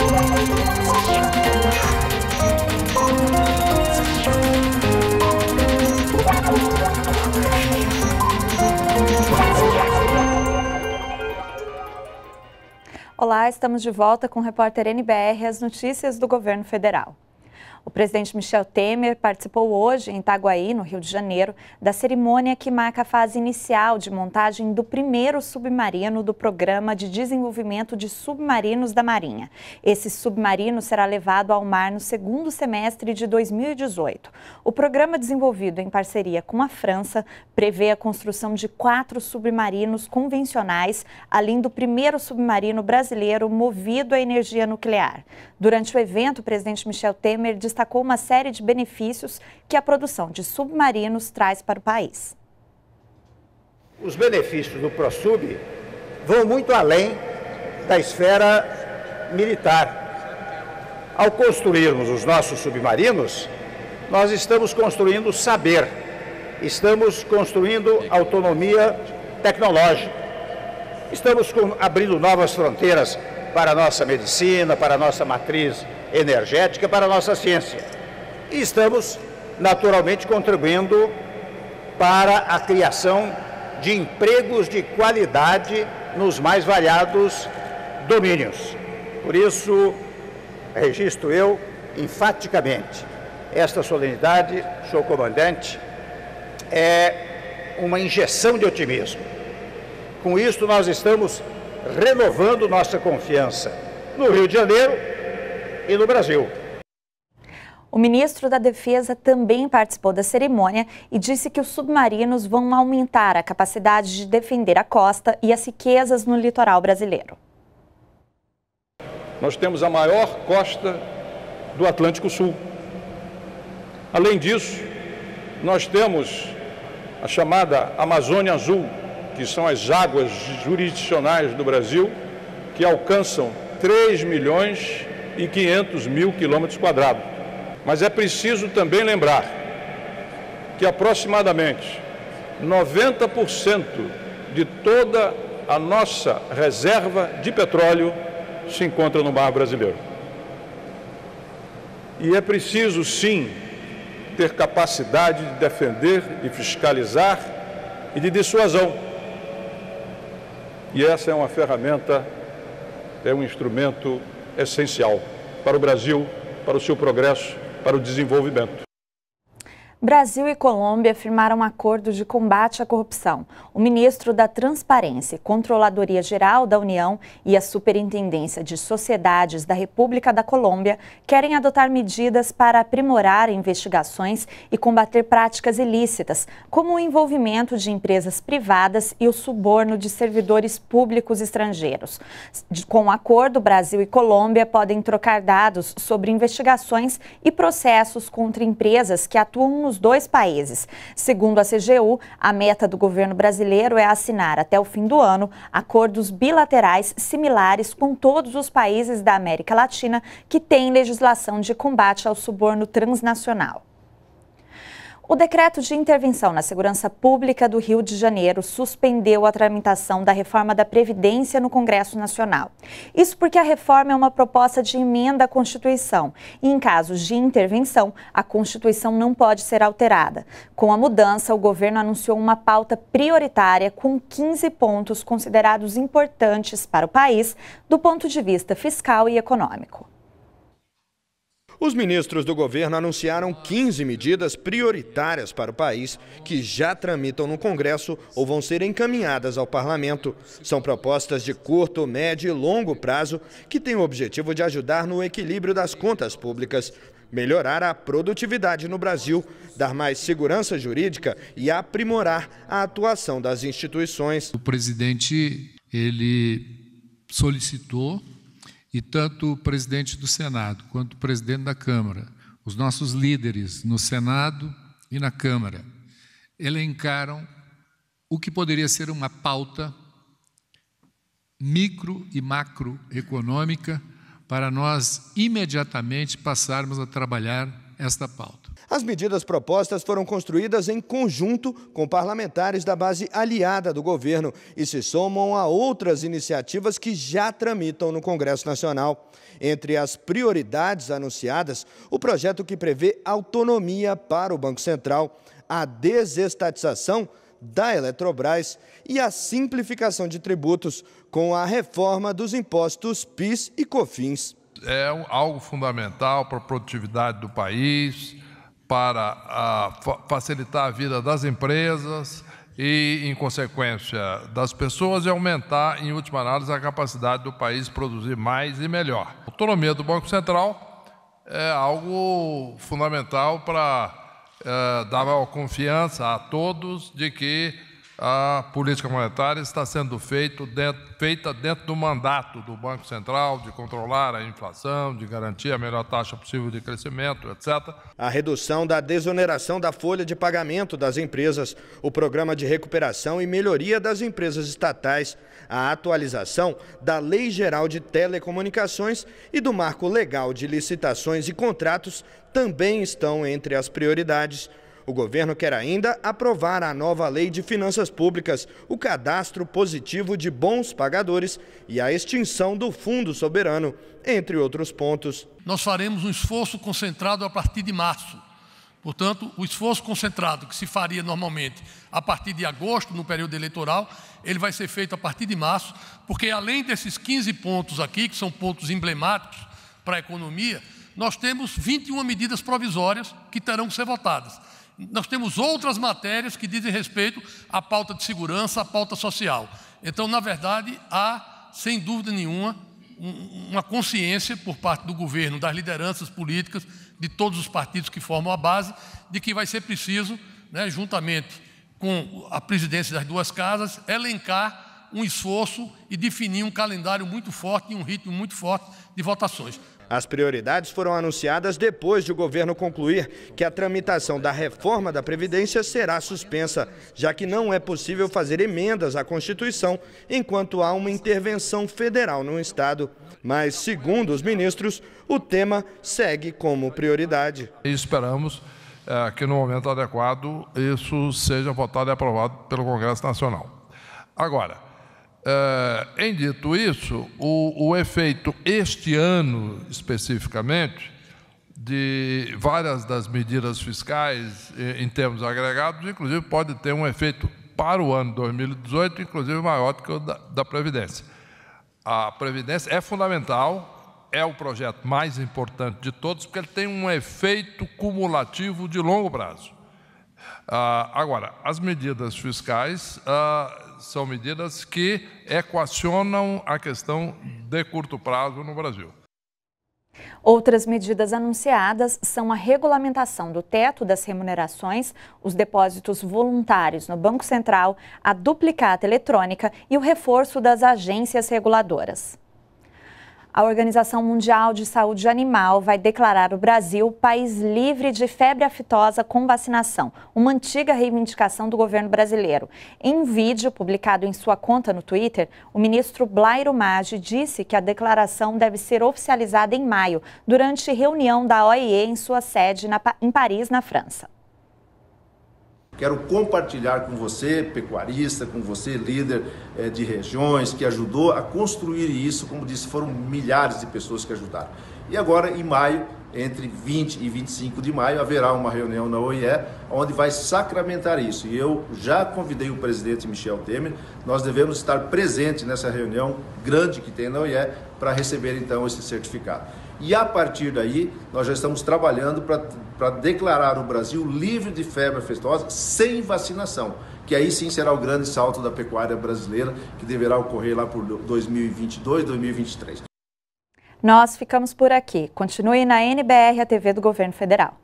Olá, estamos de volta com o repórter NBR, as notícias do governo federal. O presidente Michel Temer participou hoje em Itaguaí, no Rio de Janeiro, da cerimônia que marca a fase inicial de montagem do primeiro submarino do Programa de Desenvolvimento de Submarinos da Marinha. Esse submarino será levado ao mar no segundo semestre de 2018. O programa, desenvolvido em parceria com a França, prevê a construção de 4 submarinos convencionais, além do primeiro submarino brasileiro movido a energia nuclear. Durante o evento, o presidente Michel Temer destacou uma série de benefícios que a produção de submarinos traz para o país. Os benefícios do ProSub vão muito além da esfera militar. Ao construirmos os nossos submarinos, nós estamos construindo saber, estamos construindo autonomia tecnológica, estamos abrindo novas fronteiras para a nossa medicina, para a nossa matriz energética, para a nossa ciência. E estamos, naturalmente, contribuindo para a criação de empregos de qualidade nos mais variados domínios. Por isso, registro eu, enfaticamente, esta solenidade, senhor comandante, é uma injeção de otimismo. Com isso, nós estamos renovando nossa confiança no Rio de Janeiro e no Brasil. O ministro da Defesa também participou da cerimônia e disse que os submarinos vão aumentar a capacidade de defender a costa e as riquezas no litoral brasileiro. Nós temos a maior costa do Atlântico Sul. Além disso, nós temos a chamada Amazônia Azul, que são as águas jurisdicionais do Brasil, que alcançam 3.500.000 quilômetros quadrados. Mas é preciso também lembrar que aproximadamente 90% de toda a nossa reserva de petróleo se encontra no mar brasileiro. E é preciso, sim, ter capacidade de defender, de fiscalizar e de dissuasão. E essa é uma ferramenta, é um instrumento essencial para o Brasil, para o seu progresso, para o desenvolvimento. Brasil e Colômbia firmaram um acordo de combate à corrupção. O ministro da Transparência e Controladoria Geral da União e a Superintendência de Sociedades da República da Colômbia querem adotar medidas para aprimorar investigações e combater práticas ilícitas, como o envolvimento de empresas privadas e o suborno de servidores públicos estrangeiros. Com o acordo, Brasil e Colômbia podem trocar dados sobre investigações e processos contra empresas que atuam nos dois países. Segundo a CGU, a meta do governo brasileiro é assinar até o fim do ano acordos bilaterais similares com todos os países da América Latina que têm legislação de combate ao suborno transnacional. O decreto de intervenção na segurança pública do Rio de Janeiro suspendeu a tramitação da reforma da Previdência no Congresso Nacional. Isso porque a reforma é uma proposta de emenda à Constituição e, em casos de intervenção, a Constituição não pode ser alterada. Com a mudança, o governo anunciou uma pauta prioritária com 15 pontos considerados importantes para o país do ponto de vista fiscal e econômico. Os ministros do governo anunciaram 15 medidas prioritárias para o país que já tramitam no Congresso ou vão ser encaminhadas ao Parlamento. São propostas de curto, médio e longo prazo que têm o objetivo de ajudar no equilíbrio das contas públicas, melhorar a produtividade no Brasil, dar mais segurança jurídica e aprimorar a atuação das instituições. O presidente, ele solicitou, e tanto o presidente do Senado quanto o presidente da Câmara, os nossos líderes no Senado e na Câmara, elencaram o que poderia ser uma pauta micro e macroeconômica para nós imediatamente passarmos a trabalhar esta pauta. As medidas propostas foram construídas em conjunto com parlamentares da base aliada do governo e se somam a outras iniciativas que já tramitam no Congresso Nacional. Entre as prioridades anunciadas, o projeto que prevê autonomia para o Banco Central, a desestatização da Eletrobras e a simplificação de tributos com a reforma dos impostos PIS e COFINS. É algo fundamental para a produtividade do país, para facilitar a vida das empresas e, em consequência, das pessoas e aumentar, em última análise, a capacidade do país produzir mais e melhor. A autonomia do Banco Central é algo fundamental para dar maior confiança a todos de que a política monetária está sendo feita dentro do mandato do Banco Central, de controlar a inflação, de garantir a melhor taxa possível de crescimento, etc. A redução da desoneração da folha de pagamento das empresas, o programa de recuperação e melhoria das empresas estatais, a atualização da Lei Geral de Telecomunicações e do Marco Legal de Licitações e Contratos também estão entre as prioridades. O governo quer ainda aprovar a nova Lei de Finanças Públicas, o cadastro positivo de bons pagadores e a extinção do Fundo Soberano, entre outros pontos. Nós faremos um esforço concentrado a partir de março. Portanto, o esforço concentrado que se faria normalmente a partir de agosto, no período eleitoral, ele vai ser feito a partir de março, porque além desses 15 pontos aqui, que são pontos emblemáticos para a economia, nós temos 21 medidas provisórias que terão que ser votadas. Nós temos outras matérias que dizem respeito à pauta de segurança, à pauta social. Então, na verdade, há, sem dúvida nenhuma, uma consciência por parte do governo, das lideranças políticas, de todos os partidos que formam a base, de que vai ser preciso, juntamente com a presidência das duas casas, elencar um esforço e definir um calendário muito forte e um ritmo muito forte de votações. As prioridades foram anunciadas depois de o governo concluir que a tramitação da reforma da Previdência será suspensa, já que não é possível fazer emendas à Constituição enquanto há uma intervenção federal no Estado. Mas, segundo os ministros, o tema segue como prioridade. E esperamos que, no momento adequado, isso seja votado e aprovado pelo Congresso Nacional. Agora, em dito isso, o efeito este ano, especificamente, de várias das medidas fiscais em termos agregados, inclusive pode ter um efeito para o ano 2018, inclusive maior do que o da Previdência. A Previdência é fundamental, é o projeto mais importante de todos, porque ele tem um efeito cumulativo de longo prazo. Agora, as medidas fiscais são medidas que equacionam a questão de curto prazo no Brasil. Outras medidas anunciadas são a regulamentação do teto das remunerações, os depósitos voluntários no Banco Central, a duplicata eletrônica e o reforço das agências reguladoras. A Organização Mundial de Saúde Animal vai declarar o Brasil país livre de febre aftosa com vacinação, uma antiga reivindicação do governo brasileiro. Em um vídeo publicado em sua conta no Twitter, o ministro Blairo Maggi disse que a declaração deve ser oficializada em maio, durante reunião da OIE em sua sede em Paris, na França. Quero compartilhar com você, pecuarista, com você, líder de regiões, que ajudou a construir isso. Como disse, foram milhares de pessoas que ajudaram. E agora, em maio, entre 20 e 25 de maio, haverá uma reunião na OIE, onde vai sacramentar isso. E eu já convidei o presidente Michel Temer, nós devemos estar presentes nessa reunião grande que tem na OIE, para receber, então, esse certificado. E a partir daí, nós já estamos trabalhando para declarar o Brasil livre de febre aftosa sem vacinação, que aí sim será o grande salto da pecuária brasileira, que deverá ocorrer lá por 2022, 2023. Nós ficamos por aqui. Continue na NBR, a TV do Governo Federal.